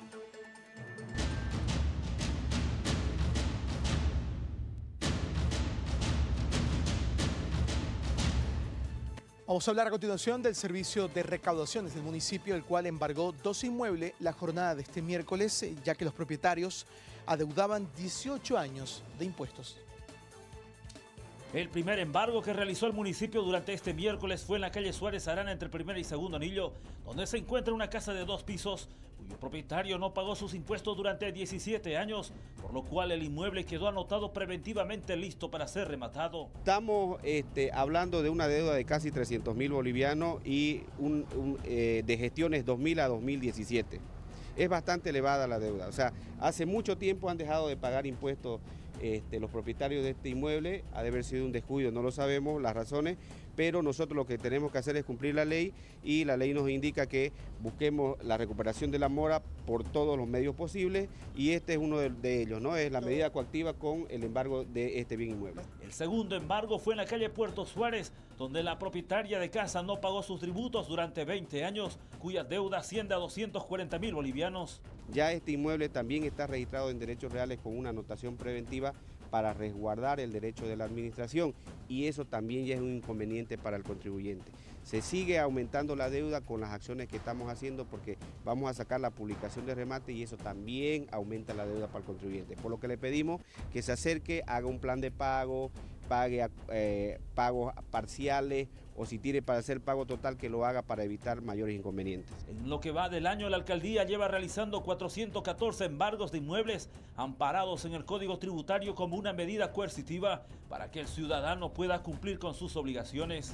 Vamos a hablar a continuación del Servicio de Recaudaciones del municipio, el cual embargó dos inmuebles la jornada de este miércoles, ya que los propietarios adeudaban dieciocho años de impuestos. El primer embargo que realizó el municipio durante este miércoles fue en la calle Suárez Arana entre el primer y segundo anillo, donde se encuentra una casa de dos pisos, cuyo propietario no pagó sus impuestos durante diecisiete años, por lo cual el inmueble quedó anotado preventivamente listo para ser rematado. Estamos este, hablando de una deuda de casi trescientos mil bolivianos y un, un, eh, de gestiones dos mil a dos mil diecisiete. Es bastante elevada la deuda, o sea, hace mucho tiempo han dejado de pagar impuestos este, los propietarios de este inmueble, ha de haber sido un descuido, no lo sabemos las razones, pero nosotros lo que tenemos que hacer es cumplir la ley y la ley nos indica que busquemos la recuperación de la mora por todos los medios posibles y este es uno de, de ellos, ¿no? Es la medida coactiva con el embargo de este bien inmueble. El segundo embargo fue en la calle Puerto Suárez, donde la propietaria de casa no pagó sus tributos durante veinte años, cuya deuda asciende a doscientos cuarenta mil bolivianos. Ya este inmueble también está registrado en derechos reales con una anotación preventiva para resguardar el derecho de la administración y eso también ya es un inconveniente para el contribuyente. Se sigue aumentando la deuda con las acciones que estamos haciendo porque vamos a sacar la publicación de remate y eso también aumenta la deuda para el contribuyente. Por lo que le pedimos que se acerque, haga un plan de pago, pague eh, pagos parciales o si tiene para hacer pago total que lo haga para evitar mayores inconvenientes. En lo que va del año, la alcaldía lleva realizando cuatrocientos catorce embargos de inmuebles amparados en el Código Tributario como una medida coercitiva para que el ciudadano pueda cumplir con sus obligaciones.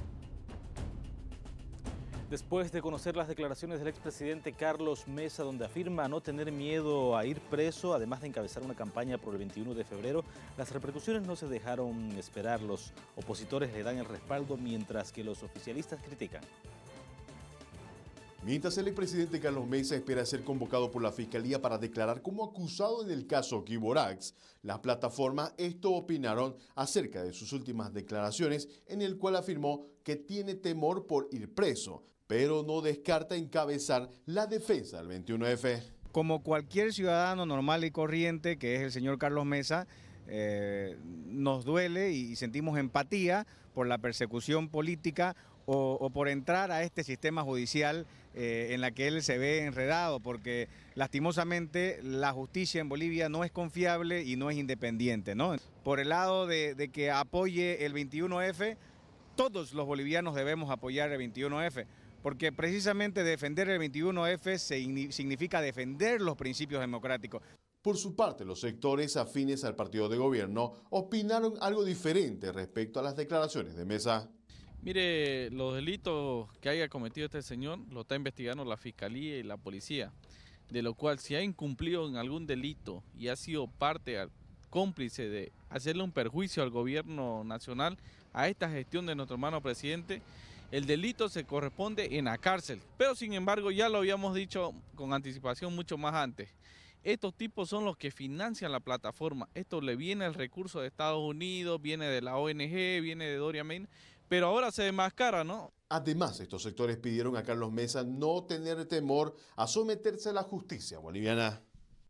Después de conocer las declaraciones del expresidente Carlos Mesa, donde afirma no tener miedo a ir preso, además de encabezar una campaña por el veintiuno de febrero, las repercusiones no se dejaron esperar. Los opositores le dan el respaldo, mientras que los oficialistas critican. Mientras el expresidente Carlos Mesa espera ser convocado por la Fiscalía para declarar como acusado en el caso Kiborax, las plataformas esto opinaron acerca de sus últimas declaraciones, en el cual afirmó que tiene temor por ir preso, pero no descarta encabezar la defensa del veintiuno efe. Como cualquier ciudadano normal y corriente, que es el señor Carlos Mesa, eh, nos duele y sentimos empatía por la persecución política o, o por entrar a este sistema judicial eh, en la que él se ve enredado, porque lastimosamente la justicia en Bolivia no es confiable y no es independiente, ¿no? Por el lado de, de que apoye el veintiuno efe, todos los bolivianos debemos apoyar el veintiuno efe, porque precisamente defender el veintiuno efe significa defender los principios democráticos. Por su parte, los sectores afines al partido de gobierno opinaron algo diferente respecto a las declaraciones de Mesa. Mire, los delitos que haya cometido este señor lo está investigando la Fiscalía y la Policía, de lo cual si ha incumplido en algún delito y ha sido parte cómplice de hacerle un perjuicio al gobierno nacional, a esta gestión de nuestro hermano presidente, el delito se corresponde en la cárcel. Pero sin embargo ya lo habíamos dicho con anticipación mucho más antes. Estos tipos son los que financian la plataforma. Esto le viene el recurso de Estados Unidos, viene de la O N G, viene de Doria Main, pero ahora se demascara, ¿no? Además, estos sectores pidieron a Carlos Mesa no tener temor a someterse a la justicia boliviana.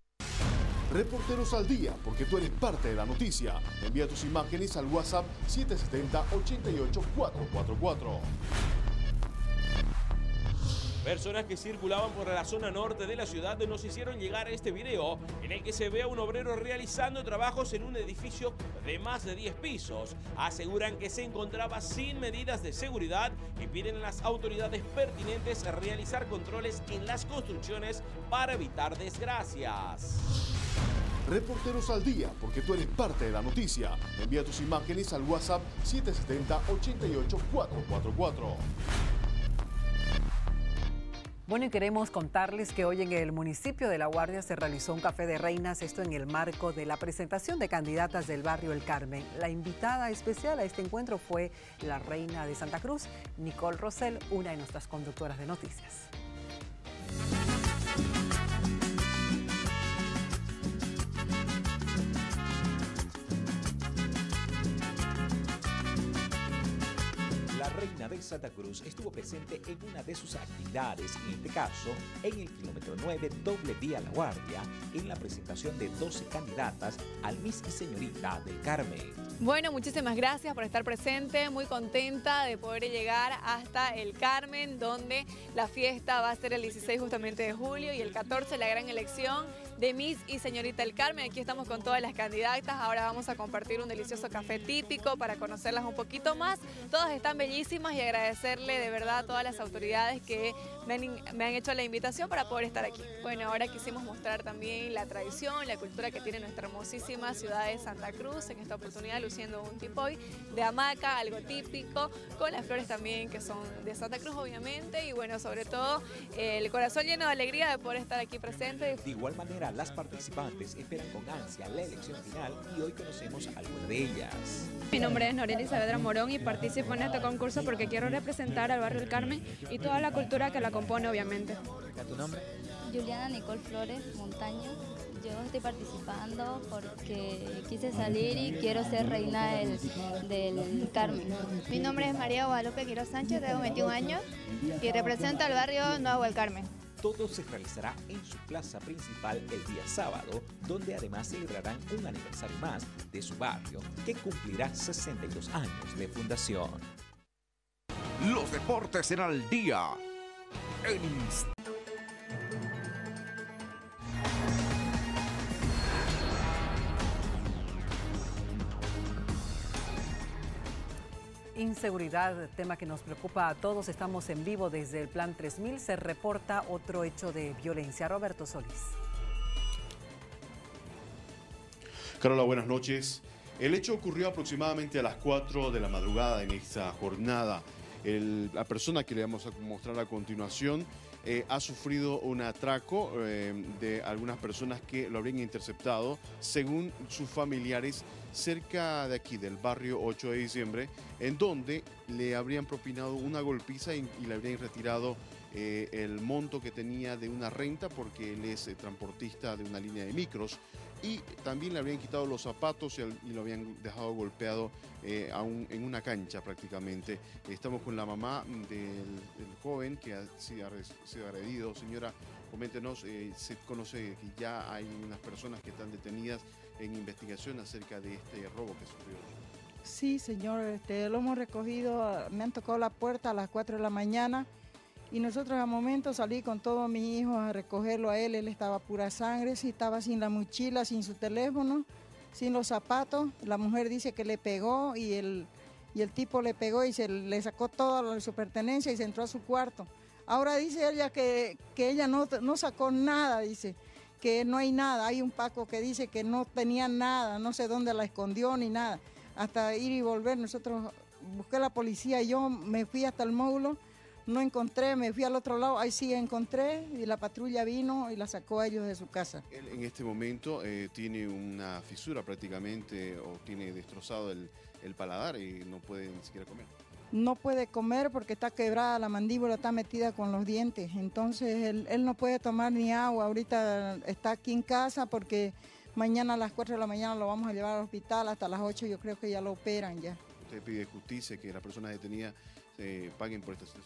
Reporteros al Día, porque tú eres parte de la noticia. Envía tus imágenes al WhatsApp siete siete cero, ocho ocho, cuatro cuatro cuatro. Personas que circulaban por la zona norte de la ciudad nos hicieron llegar a este video en el que se ve a un obrero realizando trabajos en un edificio de más de diez pisos. Aseguran que se encontraba sin medidas de seguridad y piden a las autoridades pertinentes realizar controles en las construcciones para evitar desgracias. Reporteros al Día, porque tú eres parte de la noticia. Envía tus imágenes al WhatsApp siete siete cero, ocho ocho, cuatro cuatro cuatro. Bueno, y queremos contarles que hoy en el municipio de La Guardia se realizó un café de reinas, esto en el marco de la presentación de candidatas del barrio El Carmen. La invitada especial a este encuentro fue la reina de Santa Cruz, Nicole Rosell, una de nuestras conductoras de noticias. La reina de Santa Cruz estuvo presente en una de sus actividades, en este caso en el kilómetro nueve doble vía La Guardia, en la presentación de doce candidatas al Miss y Señorita del Carmen. Bueno, muchísimas gracias por estar presente, muy contenta de poder llegar hasta el Carmen, donde la fiesta va a ser el dieciséis justamente de julio y el catorce la gran elección de Miss y Señorita del Carmen. Aquí estamos con todas las candidatas, ahora vamos a compartir un delicioso café típico para conocerlas un poquito más. Todas están bellísimas y agradecerle de verdad a todas las autoridades que me han, me han hecho la invitación para poder estar aquí. Bueno, ahora quisimos mostrar también la tradición, la cultura que tiene nuestra hermosísima ciudad de Santa Cruz, en esta oportunidad luciendo un tipoy de hamaca, algo típico, con las flores también que son de Santa Cruz obviamente, y bueno, sobre todo eh, el corazón lleno de alegría de poder estar aquí presente. De igual manera, las participantes esperan con ansia la elección final y hoy conocemos a algunas de ellas. Mi nombre es Noreli Saavedra Morón y participo en este concurso porque quiero representar al barrio El Carmen y toda la cultura que la compone obviamente. ¿Tu nombre? Juliana Nicole Flores Montaño. Yo estoy participando porque quise salir y quiero ser reina del, del Carmen. Mi nombre es María Guadalupe Quiroz Sánchez, tengo veintiún años y represento al barrio Nuevo El Carmen. Todo se realizará en su plaza principal el día sábado, donde además celebrarán un aniversario más de su barrio, que cumplirá sesenta y dos años de fundación. Los deportes en Al Día. En Inseguridad, tema que nos preocupa a todos. Estamos en vivo desde el Plan tres mil. Se reporta otro hecho de violencia. Roberto Solís. Carola, buenas noches. El hecho ocurrió aproximadamente a las cuatro de la madrugada en esta jornada. El, la persona que le vamos a mostrar a continuación eh, ha sufrido un atraco eh, de algunas personas que lo habrían interceptado, según sus familiares, cerca de aquí, del barrio ocho de diciembre, en donde le habrían propinado una golpiza y, y le habrían retirado eh, el monto que tenía de una renta, porque él es eh, transportista de una línea de micros, y también le habrían quitado los zapatos y, el, y lo habían dejado golpeado eh, a un, en una cancha prácticamente. Estamos con la mamá del, del joven que ha sido, sido agredido. Señora, coméntenos, eh, se conoce que ya hay unas personas que están detenidas en investigación acerca de este robo que sufrió. Sí, señor, este, lo hemos recogido, me han tocado la puerta a las cuatro de la mañana y nosotros al momento salí con todos mis hijos a recogerlo a él. Él estaba pura sangre, sí, estaba sin la mochila, sin su teléfono, sin los zapatos. La mujer dice que le pegó y el, y el tipo le pegó y se le sacó toda su pertenencia y se entró a su cuarto. Ahora dice ella que, que ella no, no sacó nada, dice. Que no hay nada, hay un Paco que dice que no tenía nada, no sé dónde la escondió ni nada, hasta ir y volver. Nosotros busqué a la policía, yo me fui hasta el módulo, no encontré, me fui al otro lado, ahí sí encontré y la patrulla vino y la sacó a ellos de su casa. Él en este momento eh, tiene una fisura prácticamente, o tiene destrozado el, el paladar y no puede ni siquiera comer. No puede comer porque está quebrada, la mandíbula está metida con los dientes, entonces él, él no puede tomar ni agua. Ahorita está aquí en casa porque mañana a las cuatro de la mañana lo vamos a llevar al hospital, hasta las ocho yo creo que ya lo operan ya. Usted pide justicia, que las personas detenidas eh, paguen por esta situación.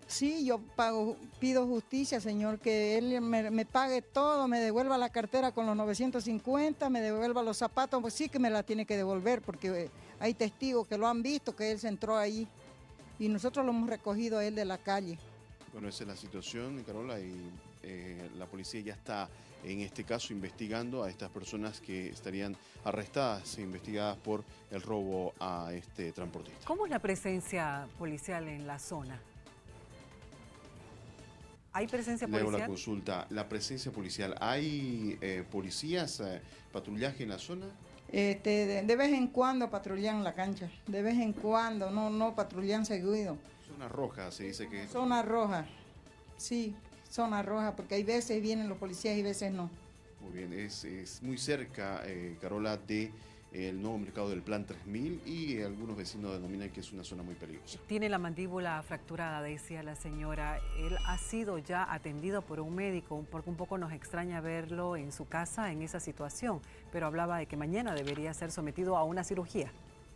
Sí, yo pago, pido justicia, señor, que él me, me pague todo, me devuelva la cartera con los novecientos cincuenta, me devuelva los zapatos, pues sí que me la tiene que devolver, porque hay testigos que lo han visto, que él se entró ahí, y nosotros lo hemos recogido a él de la calle. Bueno, esa es la situación, Carola, y eh, la policía ya está en este caso investigando a estas personas que estarían arrestadas e investigadas por el robo a este transportista. ¿Cómo es la presencia policial en la zona? ¿Hay presencia policial? Leo la consulta. La presencia policial. ¿Hay eh, policías, eh, patrullaje en la zona? Este, de, de vez en cuando patrullan la cancha, de vez en cuando, no, no patrullan seguido. Zona roja, se dice que... Zona roja, sí, zona roja, porque hay veces vienen los policías y veces no. Muy bien, es, es muy cerca, eh, Carola, de el nuevo mercado del Plan tres mil y algunos vecinos denominan que es una zona muy peligrosa. Tiene la mandíbula fracturada, decía la señora. Él ha sido ya atendido por un médico, porque un poco nos extraña verlo en su casa en esa situación, pero hablaba de que mañana debería ser sometido a una cirugía.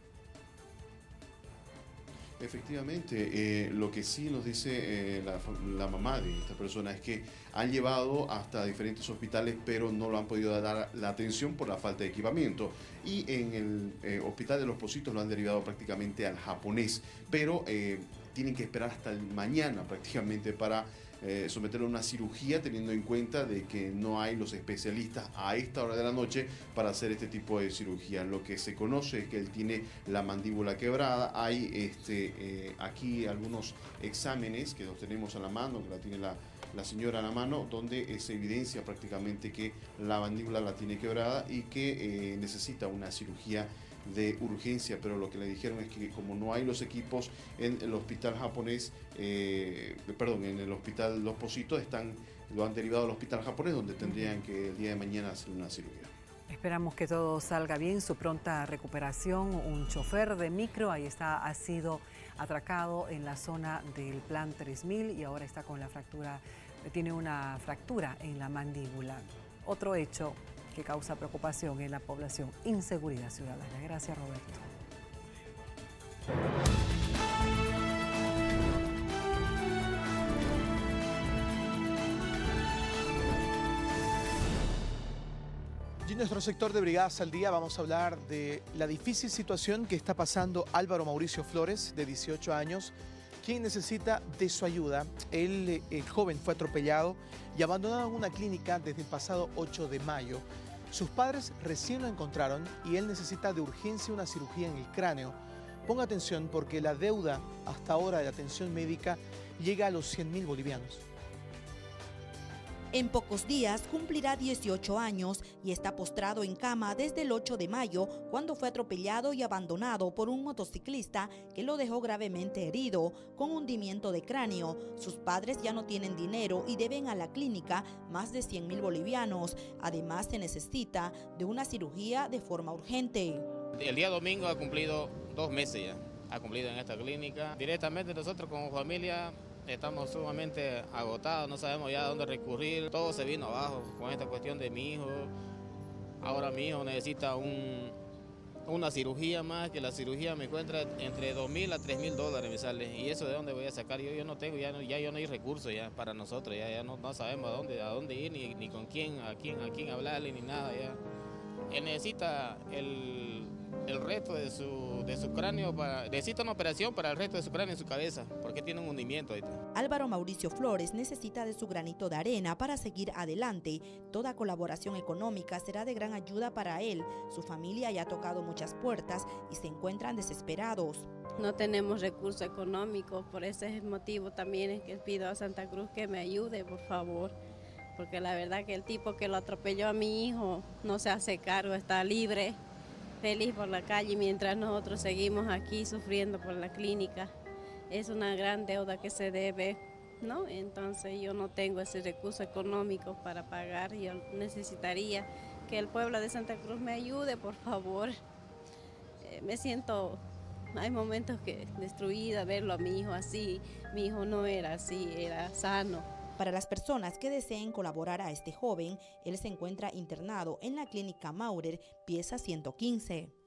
Efectivamente, eh, lo que sí nos dice eh, la, la mamá de esta persona es que han llevado hasta diferentes hospitales, pero no lo han podido dar la atención por la falta de equipamiento. Y en el eh, hospital de Los Pocitos lo han derivado prácticamente al japonés, pero eh, tienen que esperar hasta el mañana prácticamente para eh, someterlo a una cirugía, teniendo en cuenta de que no hay los especialistas a esta hora de la noche para hacer este tipo de cirugía. Lo que se conoce es que él tiene la mandíbula quebrada. Hay este, eh, aquí algunos exámenes que los tenemos a la mano, que la tiene la, la señora a la mano, donde se evidencia prácticamente que la mandíbula la tiene quebrada y que eh, necesita una cirugía de urgencia, pero lo que le dijeron es que como no hay los equipos en el hospital japonés, eh, perdón, en el hospital Los Pocitos, están, lo han derivado al hospital japonés, donde tendrían que el día de mañana hacer una cirugía. Esperamos que todo salga bien, su pronta recuperación. Un chofer de micro, ahí está, ha sido atracado en la zona del Plan tres mil y ahora está con la fractura, tiene una fractura en la mandíbula. Otro hecho que causa preocupación en la población, inseguridad ciudadana. Gracias, Roberto. Y en nuestro sector de Brigadas al Día vamos a hablar de la difícil situación que está pasando Álvaro Mauricio Flores, de dieciocho años, quien necesita de su ayuda. Él, el joven, fue atropellado y abandonado en una clínica desde el pasado ocho de mayo. Sus padres recién lo encontraron y él necesita de urgencia una cirugía en el cráneo. Ponga atención porque la deuda hasta ahora de atención médica llega a los cien mil bolivianos. En pocos días cumplirá dieciocho años y está postrado en cama desde el ocho de mayo, cuando fue atropellado y abandonado por un motociclista que lo dejó gravemente herido, con hundimiento de cráneo. Sus padres ya no tienen dinero y deben a la clínica más de cien mil bolivianos. Además, se necesita de una cirugía de forma urgente. El día domingo ha cumplido dos meses ya, ha cumplido en esta clínica. Directamente nosotros como familia estamos sumamente agotados, no sabemos ya a dónde recurrir. Todo se vino abajo con esta cuestión de mi hijo. Ahora mi hijo necesita un, una cirugía más, que la cirugía me encuentra entre dos mil a tres mil dólares me sale. ¿Y eso de dónde voy a sacar? Yo, yo no tengo, ya, no, ya yo no hay recursos ya para nosotros, ya, ya no, no sabemos a dónde, a dónde ir, ni, ni con quién, a quién, a quién hablarle, ni nada ya. Él necesita el, el resto de su, de su cráneo, para, necesita una operación para el resto de su cráneo y su cabeza, porque tiene un hundimiento ahorita. Álvaro Mauricio Flores necesita de su granito de arena para seguir adelante. Toda colaboración económica será de gran ayuda para él. Su familia ya ha tocado muchas puertas y se encuentran desesperados. No tenemos recursos económicos, por ese motivo también es que pido a Santa Cruz que me ayude, por favor. Porque la verdad que el tipo que lo atropelló a mi hijo no se hace cargo, está libre, feliz por la calle, mientras nosotros seguimos aquí sufriendo por la clínica. Es una gran deuda que se debe, ¿no? Entonces yo no tengo ese recurso económico para pagar. Yo necesitaría que el pueblo de Santa Cruz me ayude, por favor. Eh, me siento, hay momentos que destruida verlo a mi hijo así. Mi hijo no era así, era sano. Para las personas que deseen colaborar a este joven, él se encuentra internado en la clínica Maurer, pieza ciento quince.